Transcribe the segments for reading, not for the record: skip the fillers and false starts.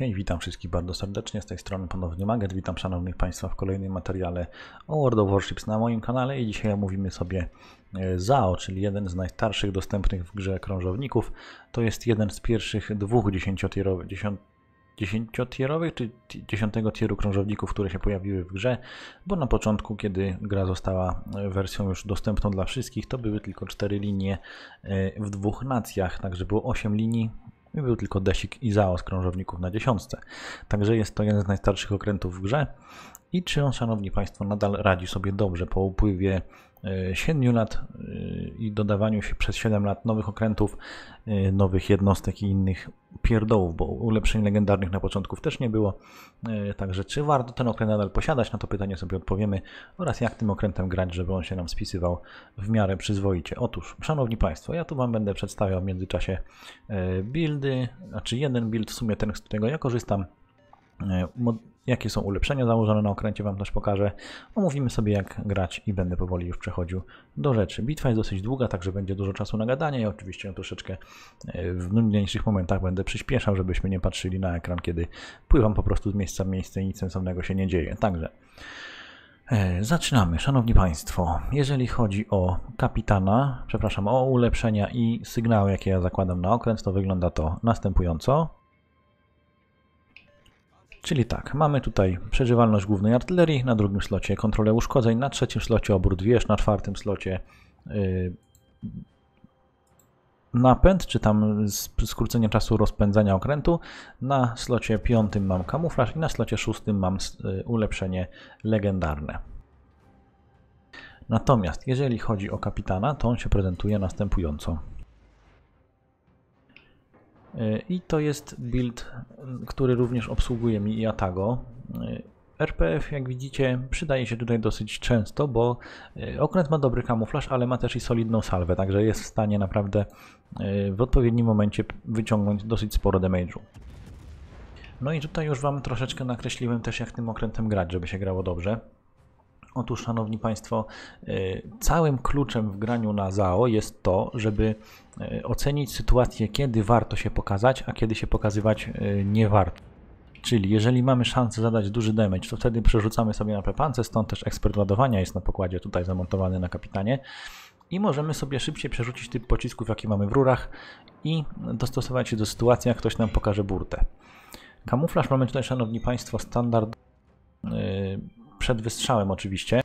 Hej, witam wszystkich bardzo serdecznie, z tej strony ponownie Maget. Witam szanownych Państwa w kolejnym materiale o World of Warships na moim kanale i dzisiaj omówimy sobie ZAO, czyli jeden z najstarszych dostępnych w grze krążowników. To jest jeden z pierwszych dwóch dziesięciotierowych czy 10 tieru krążowników, które się pojawiły w grze, bo na początku, kiedy gra została wersją już dostępną dla wszystkich, to były tylko 4 linie w dwóch nacjach, także było 8 linii. I był tylko desik i ZAO z krążowników na 10. Także jest to jeden z najstarszych okrętów w grze. I czy on, szanowni Państwo, nadal radzi sobie dobrze po upływie 7 lat i dodawaniu się przez 7 lat nowych okrętów, nowych jednostek i innych pierdołów, bo ulepszeń legendarnych na początku też nie było. Także czy warto ten okręt nadal posiadać? Na to pytanie sobie odpowiemy oraz jak tym okrętem grać, żeby on się nam spisywał w miarę przyzwoicie. Otóż, szanowni Państwo, ja tu Wam będę przedstawiał w międzyczasie buildy, znaczy jeden build, w sumie ten, z którego ja korzystam. Jakie są ulepszenia założone na okręcie, Wam też pokażę. Omówimy sobie jak grać i będę powoli już przechodził do rzeczy. Bitwa jest dosyć długa, także będzie dużo czasu na gadanie i oczywiście troszeczkę w nudniejszych momentach będę przyspieszał, żebyśmy nie patrzyli na ekran, kiedy pływam po prostu z miejsca w miejsce i nic sensownego się nie dzieje. Także zaczynamy, szanowni Państwo. Jeżeli chodzi o kapitana, przepraszam, o ulepszenia i sygnały, jakie ja zakładam na okręt, to wygląda to następująco. Czyli tak, mamy tutaj przeżywalność głównej artylerii, na drugim slocie kontrolę uszkodzeń, na trzecim slocie obrót wież, na czwartym slocie napęd, czy tam skrócenie czasu rozpędzania okrętu, na slocie piątym mam kamuflaż i na slocie szóstym mam ulepszenie legendarne. Natomiast jeżeli chodzi o kapitana, to on się prezentuje następująco. I to jest build, który również obsługuje mi Iatago. RPF, jak widzicie, przydaje się tutaj dosyć często, bo okręt ma dobry kamuflaż, ale ma też i solidną salwę, także jest w stanie naprawdę w odpowiednim momencie wyciągnąć dosyć sporo damage'u. No i tutaj już Wam troszeczkę nakreśliłem też, jak tym okrętem grać, żeby się grało dobrze. Otóż, szanowni Państwo, całym kluczem w graniu na ZAO jest to, żeby ocenić sytuację, kiedy warto się pokazać, a kiedy się pokazywać nie warto. Czyli jeżeli mamy szansę zadać duży damage, to wtedy przerzucamy sobie na prepance, stąd też ekspert ładowania jest na pokładzie tutaj zamontowany na kapitanie. I możemy sobie szybciej przerzucić typ pocisków, jaki mamy w rurach i dostosować się do sytuacji, jak ktoś nam pokaże burtę. Kamuflaż mamy tutaj, szanowni Państwo, standard przed wystrzałem oczywiście.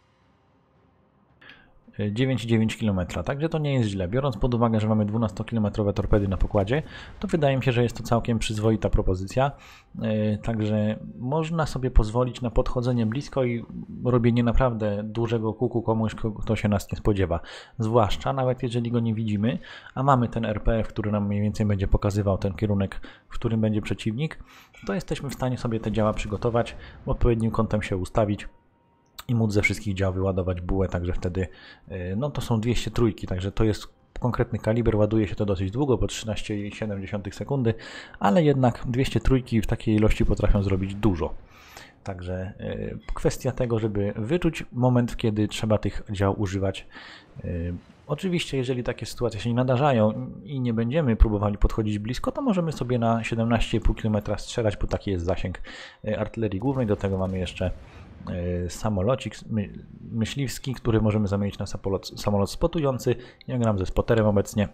9,9 km, także to nie jest źle. Biorąc pod uwagę, że mamy 12-kilometrowe torpedy na pokładzie, to wydaje mi się, że jest to całkiem przyzwoita propozycja. Także można sobie pozwolić na podchodzenie blisko i robienie naprawdę dużego kuku komuś, kto się nas nie spodziewa. Zwłaszcza nawet jeżeli go nie widzimy, a mamy ten RPF, który nam mniej więcej będzie pokazywał ten kierunek, w którym będzie przeciwnik, to jesteśmy w stanie sobie te działa przygotować, odpowiednim kątem się ustawić i móc ze wszystkich dział wyładować bułę, także wtedy, no to są 203, także to jest konkretny kaliber, ładuje się to dosyć długo, po 13,7 sekundy, ale jednak 203 w takiej ilości potrafią zrobić dużo. Także kwestia tego, żeby wyczuć moment, kiedy trzeba tych dział używać. Oczywiście, jeżeli takie sytuacje się nie nadarzają i nie będziemy próbowali podchodzić blisko, to możemy sobie na 17,5 km strzelać, bo taki jest zasięg artylerii głównej. Do tego mamy jeszcze samolocik myśliwski, który możemy zamienić na samolot spotujący. Ja gram ze spoterem obecnie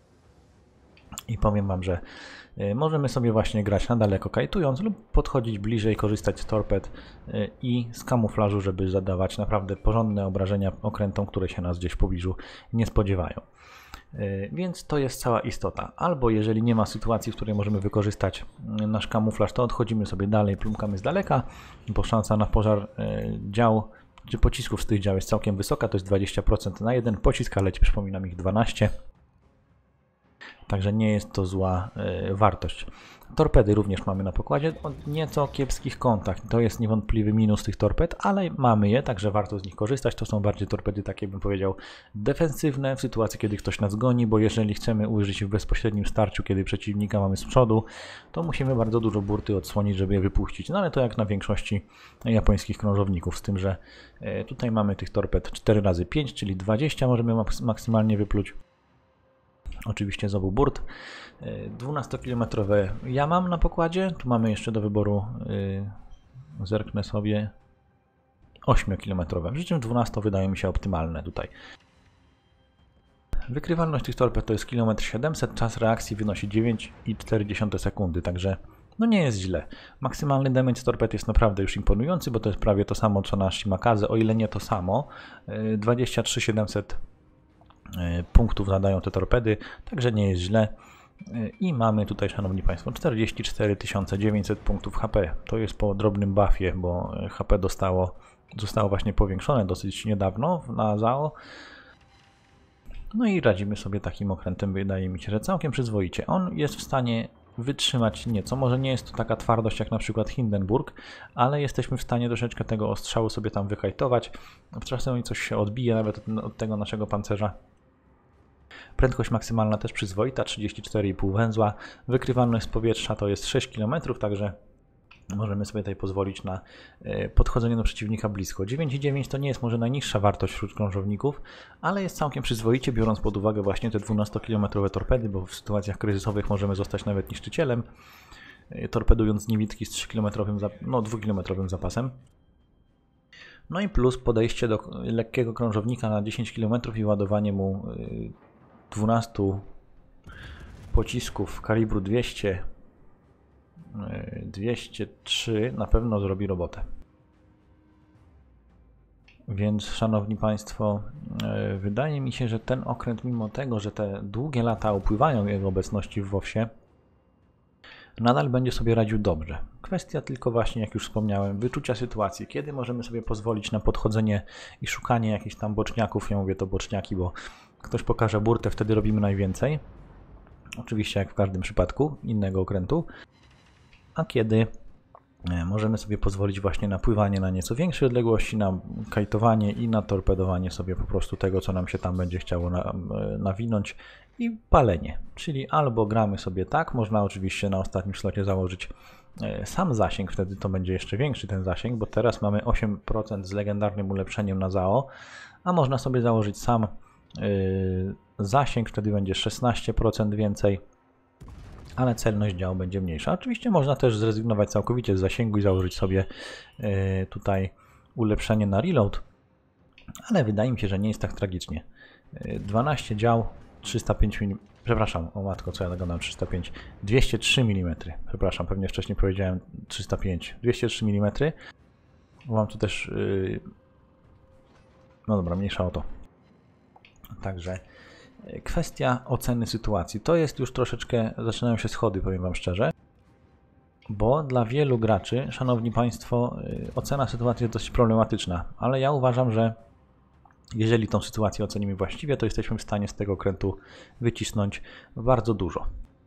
i powiem Wam, że możemy sobie właśnie grać na daleko kajtując lub podchodzić bliżej, korzystać z torped i z kamuflażu, żeby zadawać naprawdę porządne obrażenia okrętom, które się nas gdzieś w pobliżu nie spodziewają. Więc to jest cała istota. Albo jeżeli nie ma sytuacji, w której możemy wykorzystać nasz kamuflaż, to odchodzimy sobie dalej, plumkamy z daleka, bo szansa na pożar dział czy pocisków z tych dział jest całkiem wysoka, to jest 20% na jeden pocisk, ale przypominam ich 12. Także nie jest to zła wartość. Torpedy również mamy na pokładzie o nieco kiepskich kątach. To jest niewątpliwy minus tych torped, ale mamy je, także warto z nich korzystać. To są bardziej torpedy takie, bym powiedział, defensywne w sytuacji, kiedy ktoś nas goni, bo jeżeli chcemy użyć w bezpośrednim starciu, kiedy przeciwnika mamy z przodu, to musimy bardzo dużo burty odsłonić, żeby je wypuścić. No ale to jak na większości japońskich krążowników, z tym, że tutaj mamy tych torped 4 razy 5, czyli 20 możemy maksymalnie wypluć. oczywiście z obu burt. 12-kilometrowe ja mam na pokładzie, tu mamy jeszcze do wyboru, zerknę sobie, 8-kilometrowe, przy czym 12 wydaje mi się optymalne tutaj. Wykrywalność tych torped to jest 1700 km, czas reakcji wynosi 9,4 sekundy, także no nie jest źle. Maksymalny damage z torped jest naprawdę już imponujący, bo to jest prawie to samo co na Shimakaze, o ile nie to samo. 23 700 punktów zadają te torpedy, także nie jest źle. I mamy tutaj, szanowni państwo, 44 900 punktów HP. To jest po drobnym buffie, bo HP zostało właśnie powiększone dosyć niedawno na ZAO. No i radzimy sobie takim okrętem, wydaje mi się, że całkiem przyzwoicie. On jest w stanie wytrzymać nieco, może nie jest to taka twardość jak na przykład Hindenburg, ale jesteśmy w stanie troszeczkę tego ostrzału sobie tam wykajtować. Czasem coś się odbije nawet od tego naszego pancerza. Prędkość maksymalna też przyzwoita, 34,5 węzła. Wykrywalność z powietrza to jest 6 km, także możemy sobie tutaj pozwolić na podchodzenie do przeciwnika blisko. 9,9 to nie jest może najniższa wartość wśród krążowników, ale jest całkiem przyzwoicie, biorąc pod uwagę właśnie te 12-kilometrowe torpedy, bo w sytuacjach kryzysowych możemy zostać nawet niszczycielem, torpedując niewidki z 2-kilometrowym zapasem. No i plus podejście do lekkiego krążownika na 10 km i ładowanie mu 12 pocisków kalibru 203 na pewno zrobi robotę. Więc szanowni państwo, wydaje mi się, że ten okręt, mimo tego, że te długie lata upływają jego obecności w WoWsie, nadal będzie sobie radził dobrze. Kwestia tylko właśnie, jak już wspomniałem, wyczucia sytuacji, kiedy możemy sobie pozwolić na podchodzenie i szukanie jakichś tam boczniaków. Ja mówię to boczniaki, bo ktoś pokaże burtę, wtedy robimy najwięcej. Oczywiście jak w każdym przypadku innego okrętu. A kiedy możemy sobie pozwolić właśnie na pływanie na nieco większej odległości, na kajtowanie i na torpedowanie sobie po prostu tego, co nam się tam będzie chciało nawinąć i palenie. Czyli albo gramy sobie tak, można oczywiście na ostatnim slocie założyć sam zasięg, wtedy to będzie jeszcze większy ten zasięg, bo teraz mamy 8% z legendarnym ulepszeniem na ZAO, a można sobie założyć sam zasięg, wtedy będzie 16% więcej, ale celność działu będzie mniejsza. Oczywiście można też zrezygnować całkowicie z zasięgu i założyć sobie tutaj ulepszenie na reload, ale wydaje mi się, że nie jest tak tragicznie. 12 dział, 305 mm, przepraszam, o matko, co ja nagadam, 305, 203 mm, przepraszam, pewnie wcześniej powiedziałem 305, 203 mm, mam tu też, no dobra, mniejsza o to. Także kwestia oceny sytuacji. To jest już troszeczkę, zaczynają się schody, powiem wam szczerze, bo dla wielu graczy, szanowni państwo, ocena sytuacji jest dość problematyczna, ale ja uważam, że jeżeli tą sytuację ocenimy właściwie, to jesteśmy w stanie z tego okrętu wycisnąć bardzo dużo.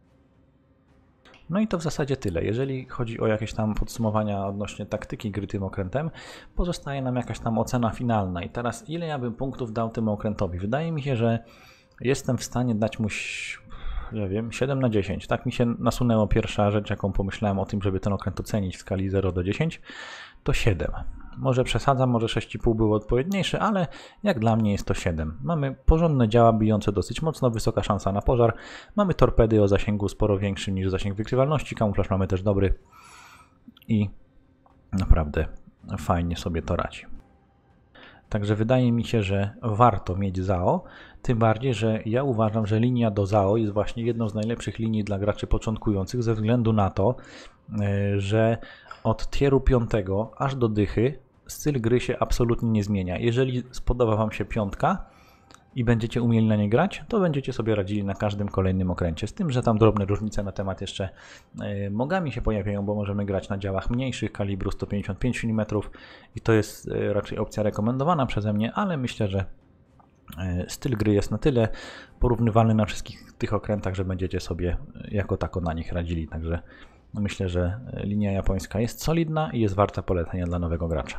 No i to w zasadzie tyle. Jeżeli chodzi o jakieś tam podsumowania odnośnie taktyki gry tym okrętem, pozostaje nam jakaś tam ocena finalna. I teraz ile ja bym punktów dał temu okrętowi? Wydaje mi się, że jestem w stanie dać mu, nie wiem, 7 na 10. Tak mi się nasunęło pierwsza rzecz, jaką pomyślałem o tym, żeby ten okręt ocenić w skali 0 do 10, to 7. Może przesadzam, może 6,5 było odpowiedniejsze, ale jak dla mnie jest to 7. Mamy porządne działa bijące dosyć mocno, wysoka szansa na pożar. Mamy torpedy o zasięgu sporo większym niż zasięg wykrywalności, kamuflaż mamy też dobry i naprawdę fajnie sobie to radzi. Także wydaje mi się, że warto mieć ZAO, tym bardziej, że ja uważam, że linia do ZAO jest właśnie jedną z najlepszych linii dla graczy początkujących ze względu na to, że od tieru 5 aż do dychy styl gry się absolutnie nie zmienia. Jeżeli spodoba wam się 5 i będziecie umieli na nie grać, to będziecie sobie radzili na każdym kolejnym okręcie. Z tym, że tam drobne różnice na temat jeszcze mogami się pojawiają, bo możemy grać na działach mniejszych kalibru 155 mm i to jest raczej opcja rekomendowana przeze mnie, ale myślę, że styl gry jest na tyle porównywalny na wszystkich tych okrętach, że będziecie sobie jako tako na nich radzili. Także myślę, że linia japońska jest solidna i jest warta polecenia dla nowego gracza.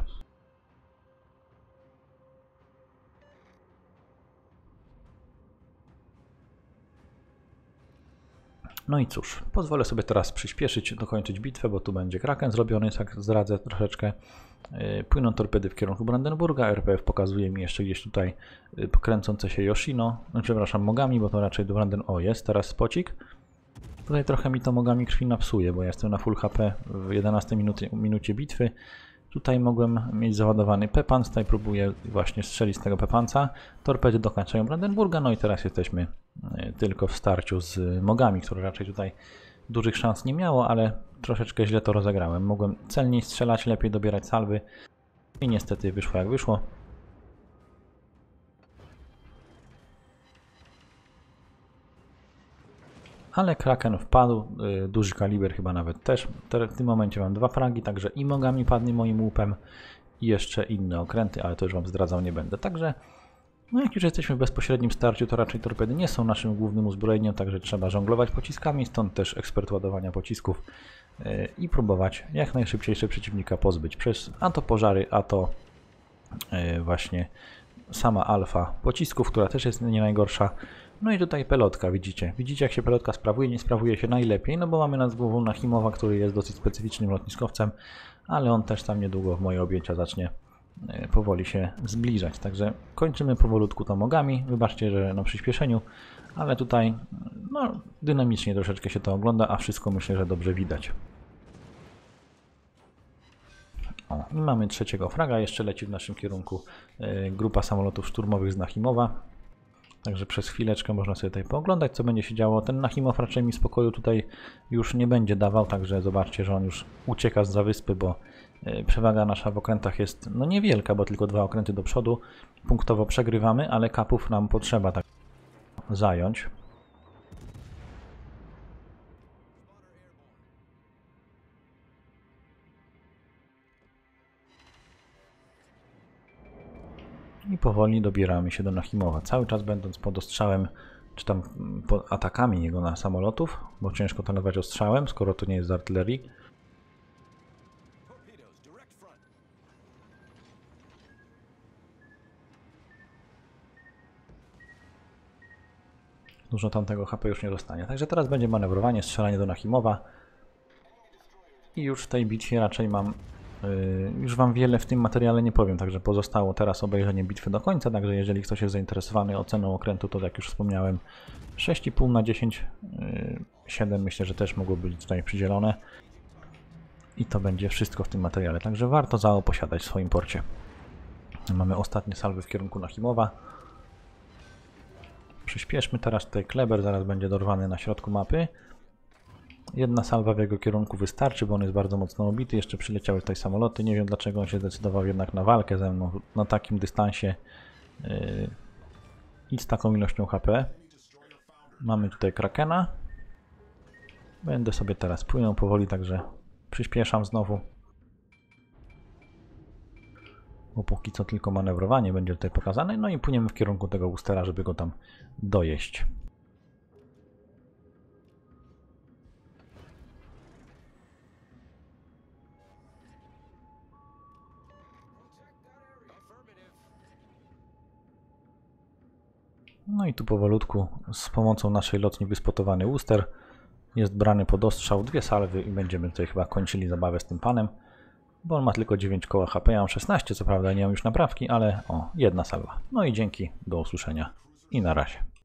No i cóż, pozwolę sobie teraz przyspieszyć, dokończyć bitwę, bo tu będzie Kraken zrobiony, tak zdradzę troszeczkę. Płyną torpedy w kierunku Brandenburga, RPF pokazuje mi jeszcze gdzieś tutaj kręcące się Yoshino, przepraszam, Mogami, bo to raczej do O, jest teraz spocik. Tutaj trochę mi to Mogami krwi napsuje, bo ja jestem na full HP w 11 minucie bitwy. Tutaj mogłem mieć załadowany Pepans, tutaj próbuję właśnie strzelić z tego Pepansa. Torpedy dokończają Brandenburga, no i teraz jesteśmy tylko w starciu z Mogami, które raczej tutaj dużych szans nie miało, ale troszeczkę źle to rozegrałem. Mogłem celniej strzelać, lepiej dobierać salwy i niestety wyszło jak wyszło. Ale Kraken wpadł, duży kaliber chyba nawet też. W tym momencie mam 2 fragi, także i Mogami padnie moim łupem i jeszcze inne okręty, ale to już Wam zdradzał nie będę. Także no jak już jesteśmy w bezpośrednim starciu, to raczej torpedy nie są naszym głównym uzbrojeniem, także trzeba żonglować pociskami, stąd też ekspert ładowania pocisków i próbować jak najszybciej się przeciwnika pozbyć przez a to pożary, a to właśnie sama alfa pocisków, która też jest nie najgorsza. No i tutaj pelotka, widzicie jak się pelotka sprawuje, nie sprawuje się najlepiej, no bo mamy nad głową Nachimowa, który jest dosyć specyficznym lotniskowcem, ale on też tam niedługo w moje objęcia zacznie powoli się zbliżać, także kończymy powolutku to Mogami, wybaczcie, że na przyspieszeniu, ale tutaj no, dynamicznie troszeczkę się to ogląda, a wszystko myślę, że dobrze widać. O, i mamy trzeciego fraga, jeszcze leci w naszym kierunku grupa samolotów szturmowych z Nachimowa. Także przez chwileczkę można sobie tutaj pooglądać, co będzie się działo. Ten Nachimow raczej mi spokoju tutaj już nie będzie dawał, także zobaczcie, że on już ucieka zza wyspy, bo przewaga nasza w okrętach jest no niewielka, bo tylko 2 okręty do przodu. Punktowo przegrywamy, ale kapów nam potrzeba tak zająć. I powoli dobieramy się do Nachimowa, cały czas będąc pod ostrzałem, czy tam pod atakami jego na samolotów, bo ciężko to nazwać ostrzałem, skoro to nie jest z artylerii. Dużo tamtego HP już nie dostanie. Także teraz będzie manewrowanie, strzelanie do Nachimowa. I już w tej bitwie raczej mam... już Wam wiele w tym materiale nie powiem, także pozostało teraz obejrzenie bitwy do końca, także jeżeli ktoś jest zainteresowany oceną okrętu, to jak już wspomniałem 6,5 na 10, 7 myślę, że też mogło być tutaj przydzielone. I to będzie wszystko w tym materiale, także warto ZAO posiadać w swoim porcie. Mamy ostatnie salwy w kierunku Nachimowa. Przyspieszmy teraz tutaj Kleber, zaraz będzie dorwany na środku mapy. Jedna salwa w jego kierunku wystarczy, bo on jest bardzo mocno obity. Jeszcze przyleciały tutaj samoloty. Nie wiem dlaczego on się zdecydował jednak na walkę ze mną na takim dystansie i z taką ilością HP. Mamy tutaj Krakena. Będę sobie teraz płynął powoli, także przyspieszam znowu. Bo póki co tylko manewrowanie będzie tutaj pokazane. No i płyniemy w kierunku tego Worcestera, żeby go tam dojeść. No i tu powolutku z pomocą naszej lotni wyspotowany Worcester jest brany pod ostrzał, 2 salwy i będziemy tutaj chyba kończyli zabawę z tym panem, bo on ma tylko 9 koła HP, ja mam 16, co prawda nie mam już naprawki, ale o, 1 salwa. No i dzięki, do usłyszenia i na razie.